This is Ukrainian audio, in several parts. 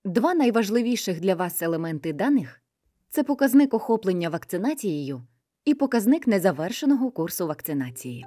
Два найважливіших для вас елементи даних – це показник охоплення вакцинацією і показник незавершеного курсу вакцинації.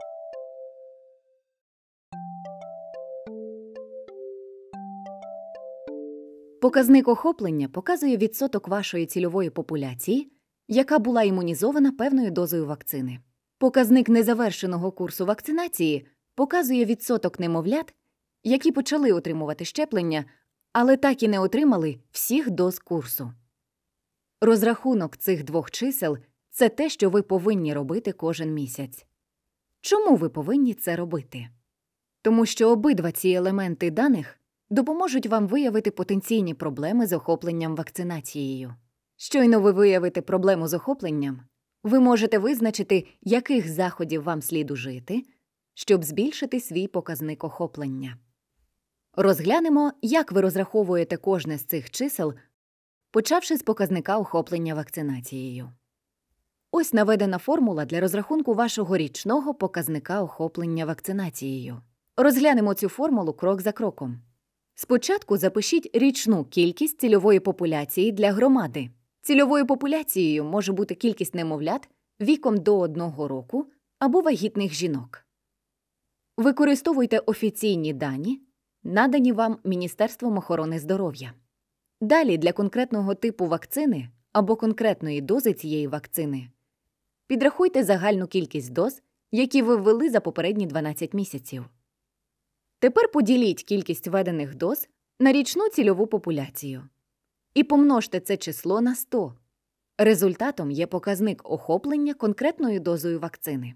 Показник охоплення показує відсоток вашої цільової популяції, яка була імунізована певною дозою вакцини. Показник незавершеного курсу вакцинації показує відсоток немовлят, які почали отримувати щеплення, але так і не отримали всіх доз курсу. Розрахунок цих двох чисел – це те, що ви повинні робити кожен місяць. Чому ви повинні це робити? Тому що обидва ці елементи даних допоможуть вам виявити потенційні проблеми з охопленням вакцинацією. Щойно ви виявите проблему з охопленням, ви можете визначити, яких заходів вам слід ужити, щоб збільшити свій показник охоплення. Розглянемо, як ви розраховуєте кожне з цих чисел, почавши з показника охоплення вакцинацією. Ось наведена формула для розрахунку вашого річного показника охоплення вакцинацією. Розглянемо цю формулу крок за кроком. Спочатку запишіть річну кількість цільової популяції для громади. Цільовою популяцією може бути кількість немовлят віком до 1 року або вагітних жінок. Використовуйте офіційні дані, надані вам Міністерством охорони здоров'я. Далі для конкретного типу вакцини або конкретної дози цієї вакцини підрахуйте загальну кількість доз, які ви ввели за попередні 12 місяців. Тепер поділіть кількість введених доз на річну цільову популяцію і помножте це число на 100. Результатом є показник охоплення конкретною дозою вакцини.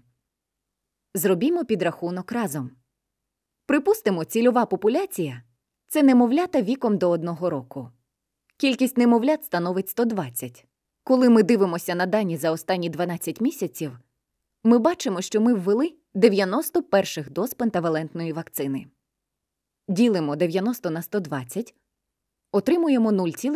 Зробімо підрахунок разом. Припустимо, цільова популяція – це немовлята віком до 1 року. Кількість немовлят становить 120. Коли ми дивимося на дані за останні 12 місяців, ми бачимо, що ми ввели 90 перших доз пентавалентної вакцини. Ділимо 90 на 120, отримуємо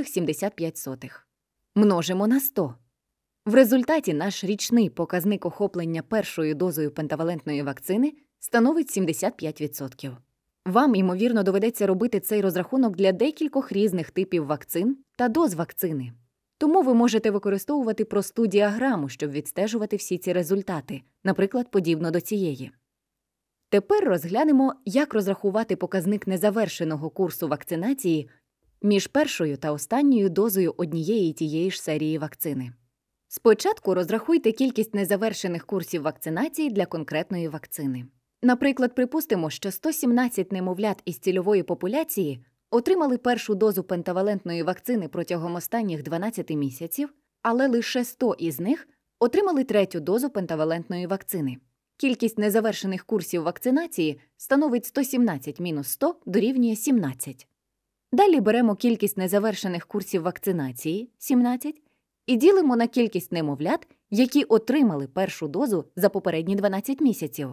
0,75. Множимо на 100. В результаті наш річний показник охоплення першою дозою пентавалентної вакцини становить 75%. Вам, ймовірно, доведеться робити цей розрахунок для декількох різних типів вакцин та доз вакцини. Тому ви можете використовувати просту діаграму, щоб відстежувати всі ці результати, наприклад, подібно до цієї. Тепер розглянемо, як розрахувати показник незавершеного курсу вакцинації між першою та останньою дозою однієї і тієї ж серії вакцини. Спочатку розрахуйте кількість незавершених курсів вакцинації для конкретної вакцини. Наприклад, припустимо, що 117 немовлят із цільової популяції отримали першу дозу пентавалентної вакцини протягом останніх 12 місяців, але лише 100 із них отримали третю дозу пентавалентної вакцини. Кількість незавершених курсів вакцинації становить 117 мінус 100 дорівнює 17. Далі беремо кількість незавершених курсів вакцинації – 17, і ділимо на кількість немовлят, які отримали першу дозу за попередні 12 місяців.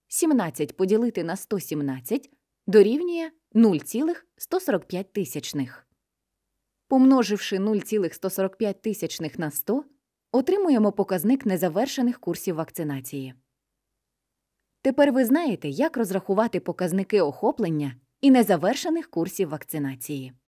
17 поділити на 117 дорівнює 0,145. Помноживши 0,145 на 100, отримуємо показник незавершених курсів вакцинації. Тепер ви знаєте, як розрахувати показники охоплення і незавершених курсів вакцинації.